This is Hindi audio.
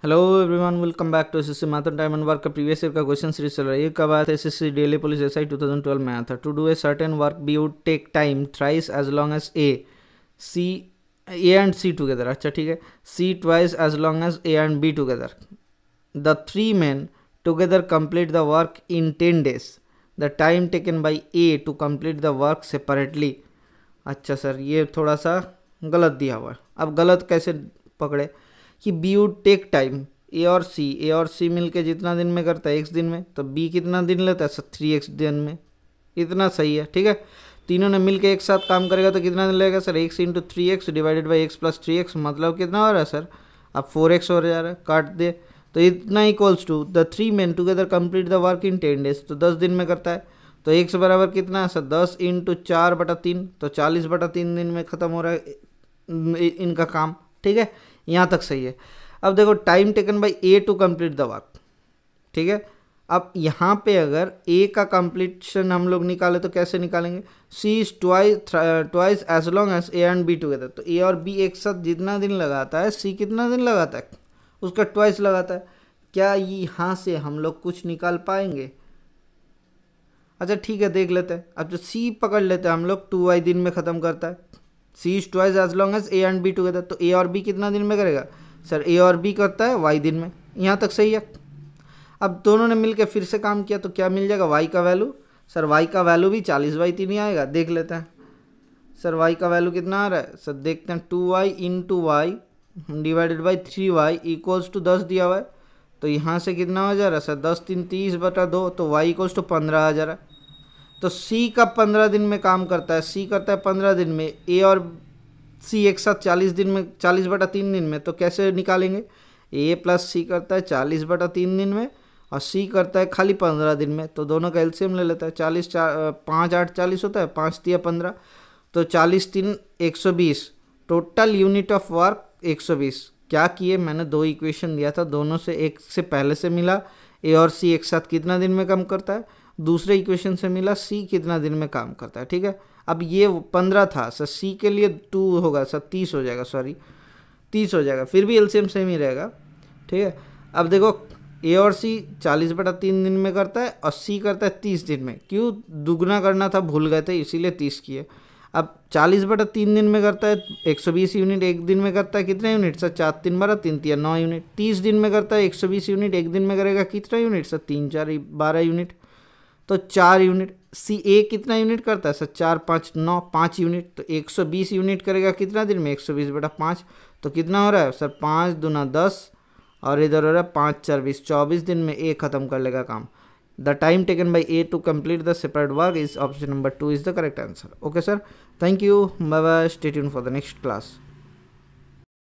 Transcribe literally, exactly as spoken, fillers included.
Hello everyone, welcome back to SSC marathon time and work का प्रीवियस ईयर का क्वेश्चन सीरीज चल रहा है। ये कब आया था? SSC Delhi police SI two thousand twelve में आया था। To do a certain work B would take time thrice as long as A C A and C together. अच्छा ठीक है, C twice as long as A and B together. The three man together complete the work in ten days. The time taken by A to complete the work separately. अच्छा सर, ये थोड़ा सा गलत दिया हुआ है। अब गलत कैसे पकड़े कि B would take time, A और सी ए और सी मिलके जितना दिन में करता है एक्स दिन में, तो बी कितना दिन लेता है सर? थ्री एक्स दिन में। इतना सही है, ठीक है। तीनों ने मिलके एक साथ काम करेगा तो कितना दिन लगेगा sir? X into three X divided by X plus three X, मतलब कितना हो रहा है सर? अब फोर एक्स हो जा रहा है, काट दे तो इतना equals to the three man together complete the work in ten days. तो दस दिन में करता है तो एक्स बराबर कितना है सर? दस इंटू चार बटा तीन, तो चालीस बटा तीन दिन में ख़त्म हो रहा है इनका काम, ठीक है। यहाँ तक सही है। अब देखो, time taken by A to complete the work, ठीक है। अब यहाँ पे अगर ए का कंप्लीशन हम लोग निकाले तो कैसे निकालेंगे? C is twice twice as long as A and B together. तो ए और बी एक साथ जितना दिन लगाता है, सी कितना दिन लगाता है? उसका ट्वाइस लगाता है। क्या यहाँ से हम लोग कुछ निकाल पाएंगे? अच्छा ठीक है, देख लेते हैं। अब जो सी पकड़ लेते हैं हम लोग, टू वाई दिन में ख़त्म करता है। C is twice as long as A and B together. तो ए और बी कितना दिन में करेगा सर? ए और बी करता है वाई दिन में। यहाँ तक सही है। अब दोनों ने मिलकर फिर से काम किया तो क्या मिल जाएगा? वाई का वैल्यू सर, वाई का वैल्यू भी चालीस बाई तीन ही आएगा। देख लेते हैं सर, वाई का वैल्यू कितना आ रहा है सर? देखते हैं, two Y into Y divided by three Y equals to दस दिया हुआ है। तो यहाँ से कितना हो जा रहा है सर? दस तीन तीस बटा दो, तो वाई इक्वल्स टू पंद्रह आ जा रहा है। तो सी का पंद्रह दिन में काम करता है, सी करता है पंद्रह दिन में, ए और सी एक साथ चालीस दिन में, चालीस बटा तीन दिन में। तो कैसे निकालेंगे? ए प्लस सी करता है चालीस बटा तीन दिन में और सी करता है खाली पंद्रह दिन में। तो दोनों का एलसीएम ले लेता है। चालीस चार पाँच आठ चालीस होता है, पाँच दिया पंद्रह, तो चालीस तीन एक सौ बीस। टोटल यूनिट ऑफ वर्क एक सौ बीस। क्या किए, मैंने दो इक्वेशन दिया था, दोनों से एक से पहले से मिला ए और सी एक साथ कितना दिन में काम करता है, दूसरे इक्वेशन से मिला सी कितना दिन में काम करता है, ठीक है। अब ये पंद्रह था सर, सी के लिए टू होगा सर, तीस हो जाएगा, सॉरी तीस हो जाएगा, फिर भी एलसीएम सेम ही रहेगा, ठीक है। अब देखो, ए और सी चालीस बटा तीन दिन में करता है और सी करता है तीस दिन में। क्यों दुगना करना था, भूल गए थे, इसीलिए तीस किए। अब चालीस बटा तीन दिन में करता है एक सौ बीस यूनिट, एक दिन में करता है कितने यूनिट सर? चार तीन बारह, तीन तीन नौ यूनिट। तीस दिन में करता है एक सौ बीस यूनिट, एक दिन में करेगा कितना यूनिट सर? तीन चार बारह यूनिट, तो चार यूनिट। सी ए कितना यूनिट करता है सर? चार पाँच नौ, पाँच यूनिट। तो एक सौ बीस यूनिट करेगा कितना दिन में? एक सौ बीस बटा पाँच, तो कितना हो रहा है सर? पाँच दूना दस और इधर हो रहा है पाँच चार बीस, चौबीस दिन में ए खत्म कर लेगा काम। The time taken by A to complete the separate work is option number two is the correct answer. Okay sir, thank you, bye bye, stay tuned for the next class.